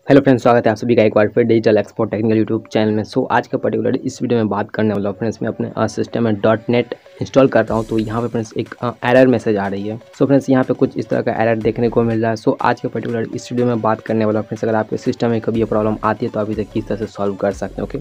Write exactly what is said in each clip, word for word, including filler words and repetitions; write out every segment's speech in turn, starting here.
Hello friends, स्वागत है आप सभी का एक बार फिर digital expert technical YouTube channel में। सो आज का पर्टिकुलर इस वीडियो में बात करने वाला हूँ फ्रेंड्स, मैं अपने सिस्टम में डॉट नेट इंस्टॉल कर रहा हूँ तो यहाँ पे फ्रेंड्स एक एरर मैसेज आ रही है। सो फ्रेंड्स यहाँ पे कुछ इस तरह का एरर देखने को मिल रहा है। सो आज के पर्टिकुलर इस वीडियो में बात करने वाला हूँ फ्रेंड्स, अगर आपके सिस्टम में कभी ये प्रॉब्लम आती है तो आप इसे किस तरह से सॉल्व कर सकते हैं। ओके,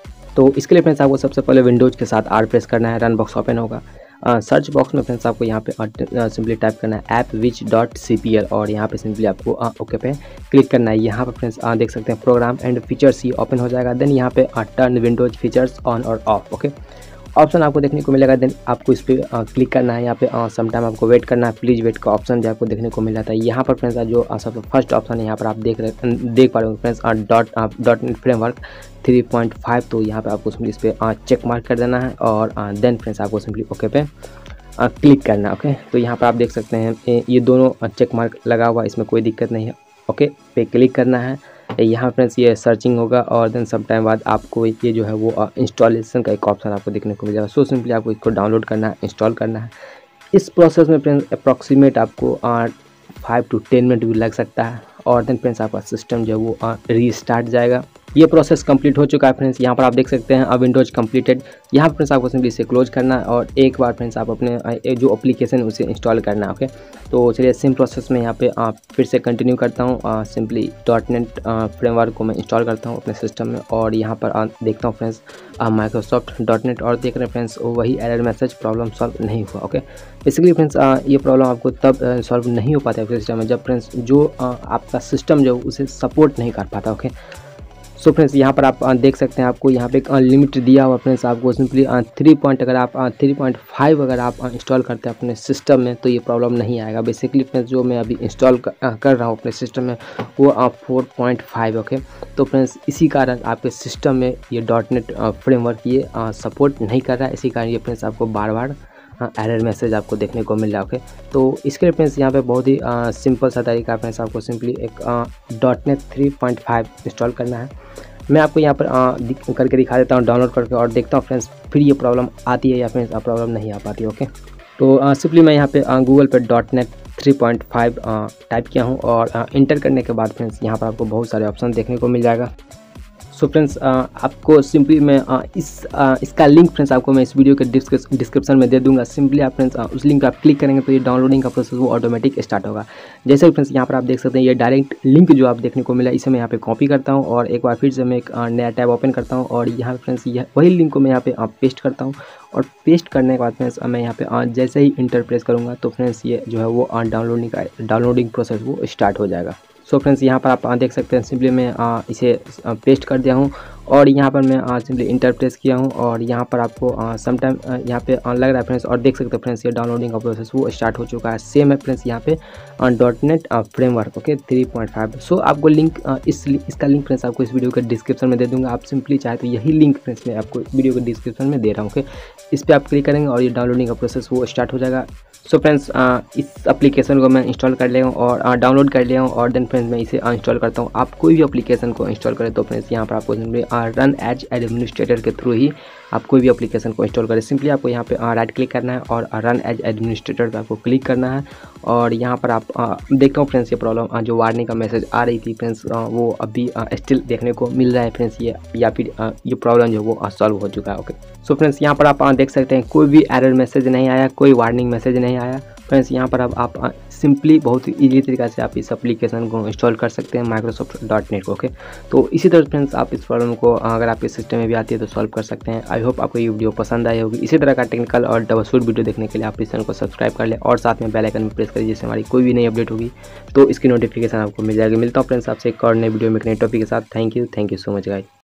तो इसके लिए फ्रेंड्स आपको सबसे पहले विंडोज़ के साथ आर प्रेस करना है, रन बॉक्स ओपन होगा। सर्च बॉक्स में फ्रेंड्स आपको यहाँ पे सिंपली टाइप करना है appwiz dot C P L और यहाँ पे सिंपली आपको ओके पे क्लिक करना है। यहाँ पे फ्रेंड्स देख सकते हैं प्रोग्राम एंड फीचर्स ही ओपन हो जाएगा। देन यहाँ पे टर्न विंडोज फीचर्स ऑन और ऑफ ओके ऑप्शन आपको देखने को मिलेगा। देन आपको इस पर क्लिक करना है। यहाँ पे सम टाइम आपको वेट करना है, प्लीज़ वेट का ऑप्शन जो आपको देखने को मिल जाता है। यहाँ पर फ्रेंड्स जो सबसे फर्स्ट ऑप्शन है यहाँ पर आप देख रहे देख पा रहे हो friends dot dot net framework three point five. तो यहाँ पे आपको सिंपली इस पर चेक मार्क कर देना है और देन फ्रेंड्स आपको सिंपली ओके पे क्लिक करना है। ओके, तो यहाँ पर आप देख सकते हैं ये दोनों चेक मार्क लगा हुआ, इसमें कोई दिक्कत नहीं है। ओके पे क्लिक करना है। यहाँ फ्रेंड्स ये सर्चिंग होगा और देन सम टाइम बाद आपको ये जो है वो इंस्टॉलेशन का एक ऑप्शन आपको देखने को मिल जाएगा। सो सिंपली आपको इसको डाउनलोड करना है, इंस्टॉल करना है। इस प्रोसेस में फ्रेंड्स अप्रॉक्सीमेट आपको फाइव टू टेन मिनट भी लग सकता है और देन फ्रेंड्स आपका सिस्टम जो है वो रीस्टार्ट जाएगा। ये प्रोसेस कंप्लीट हो चुका है फ्रेंड्स। यहाँ पर आप देख सकते हैं अब विंडोज कंप्लीटेड। यहाँ पर फ्रेंड्स आपको सिंपली इसे क्लोज करना है और एक बार फ्रेंड्स आप अपने जो एप्लीकेशन उसे इंस्टॉल करना है। ओके, तो चलिए सेम प्रोसेस में यहाँ पे आप फिर से कंटिन्यू करता हूँ। सिंपली डॉट नेट फ्रेमवर्क को मैं इंस्टॉल करता हूँ अपने सिस्टम में और यहाँ पर आ, देखता हूँ फ्रेंड्स माइक्रोसॉफ्ट डॉट नेट और देख रहे हैं फ्रेंड्स वही एरर मैसेज, प्रॉब्लम सॉल्व नहीं हुआ। ओके, बेसिकली फ्रेंड्स ये प्रॉब्लम आपको तब सॉल्व नहीं हो पाता है सिस्टम में जब फ्रेंड्स जो आ, आपका सिस्टम जो उसे सपोर्ट नहीं कर पाता। ओके, सो फ्रेंड्स यहाँ पर आप देख सकते हैं आपको यहाँ पे एक लिमिट दिया हुआ फ्रेंड्स। आपको सिंपली थ्री पॉइंट अगर आप थ्री पॉइंट फाइव अगर आप इंस्टॉल करते हैं अपने सिस्टम में तो ये प्रॉब्लम नहीं आएगा। बेसिकली फ्रेंड्स जो मैं अभी इंस्टॉल कर, कर रहा हूँ अपने सिस्टम में वो आप फोर पॉइंट फाइव। ओके, तो फ्रेंड्स इसी कारण आपके सिस्टम में ये डॉट नेट फ्रेमवर्क ये सपोर्ट नहीं कर रहा है। इसी कारण ये फ्रेंड्स आपको बार बार हाँ एरर मैसेज आपको देखने को मिल रहा है। ओके, तो इसके लिए फ्रेंड्स यहाँ पे बहुत ही आ, सिंपल सा तरीका है फ्रेंड्स। आपको सिंपली एक dot net three point five install करना है। मैं आपको यहाँ पर आ, दिख, करके दिखा देता हूँ डाउनलोड करके और देखता हूँ फ्रेंड्स फिर ये प्रॉब्लम आती है या फ्रेंड्स प्रॉब्लम नहीं आ पाती। ओके, तो सिंपली मैं यहाँ पे गूगल पे dot net three point five type किया हूँ और आ, इंटर करने के बाद फ्रेंड्स यहाँ पर आपको बहुत सारे ऑप्शन देखने को मिल जाएगा। सो so फ्रेंड्स आपको सिंपली मैं आ, इस आ, इसका लिंक फ्रेंड्स आपको मैं इस वीडियो के डिस्क्रिप्शन में दे दूंगा। सिंपली आप फ्रेंड्स उस लिंक पर आप क्लिक करेंगे तो ये डाउनलोडिंग का प्रोसेस वो ऑटोमेटिक स्टार्ट होगा। जैसे कि फ्रेंड्स यहाँ पर आप देख सकते हैं ये डायरेक्ट लिंक जो आप देखने को मिला इसे मैं यहाँ पे कॉपी करता हूँ और एक बार फिर से मैं एक नया टैब ओपन करता हूँ और यहाँ पे फ्रेंड्स यह वही लिंक को मैं यहाँ पे पेस्ट करता हूँ और पेस्ट करने के बाद फ्रेंड्स मैं यहाँ पे जैसे ही इंटर प्रेस करूँगा तो फ्रेंड्स ये जो है वो डाउनलोडिंग का डाउनलोडिंग प्रोसेस वो स्टार्ट हो जाएगा। सो so फ्रेंड्स यहाँ पर आप देख सकते हैं सिंपली मैं आ, इसे पेस्ट कर दिया हूँ और यहाँ पर मैं सिंपली इंटर प्रेस किया हूँ और यहाँ पर आपको सम टाइम यहाँ पे लग रहा है फ्रेंड्स और देख सकते हैं फ्रेंड्स ये डाउनलोडिंग का प्रोसेस वो स्टार्ट हो चुका है। सेम है फ्रेंड्स यहाँ पे dot net framework okay three point five. So आपको लिंक इस इसका लिंक फ्रेंड्स आपको इस वीडियो के डिस्क्रिप्शन में दे दूँगा। आप सिंपली चाहे तो यही लिंक फ्रेंड्स मैं आपको वीडियो के डिस्क्रिप्शन में दे रहा हूँ। ओके, इस पर आप क्लिक करेंगे और ये डाउनलोडिंग का प्रोसेस वो स्टार्ट हो जाएगा। सो so फ्रेंड्स इस एप्लीकेशन को मैं इंस्टॉल कर लिया हूँ और डाउनलोड कर लिया हूँ और देन फ्रेंड्स मैं इसे इंस्टॉल करता हूँ। आप कोई भी एप्लीकेशन को इंस्टॉल करें तो फ्रेंड्स यहाँ पर आपको सिंपली रन एज एडमिनिस्ट्रेटर के थ्रू ही आप कोई भी एप्लीकेशन को इंस्टॉल करें। सिंपली आपको यहाँ पे राइट क्लिक करना है और रन एज एडमिनिस्ट्रेटर पे आपको क्लिक करना है और यहाँ पर आप देखता हूँ फ्रेंड्स ये प्रॉब्लम जो वार्निंग का मैसेज आ रही थी फ्रेंड्स वो अभी स्टिल देखने को मिल रहा है फ्रेंड्स ये या फिर ये प्रॉब्लम जो वो सॉल्व हो चुका है। ओके, सो फ्रेंड्स यहाँ पर आप देख सकते हैं कोई भी एरर मैसेज नहीं आया, कोई वार्निंग मैसेज नहीं आया फ्रेंड्स। यहाँ पर अब आप सिंपली बहुत ही ईजी तरीके से आप इस एप्लीकेशन को इंस्टॉल कर सकते हैं माइक्रोसॉफ्ट डॉट नेट को। ओके, तो इसी तरह फ्रेंड्स आप इस प्रॉब्लम को अगर आपके सिस्टम में भी आती है तो सॉल्व कर सकते हैं। आई होप आपको ये वीडियो पसंद आई होगी। इसी तरह का टेक्निकल और डबल शूट वीडियो देखने के लिए आप इस चैनल को सब्सक्राइब कर लें और साथ में बेल आइकन में प्रेस करिए जिससे हमारी कोई भी नई अपडेट होगी तो इसकी नोटिफिकेशन आपको मिल जाएगी। मिलता हूँ फ्रेंड्स आपसे एक और नई वीडियो में एक नए टॉपिक के साथ। Thank you thank you so much guys.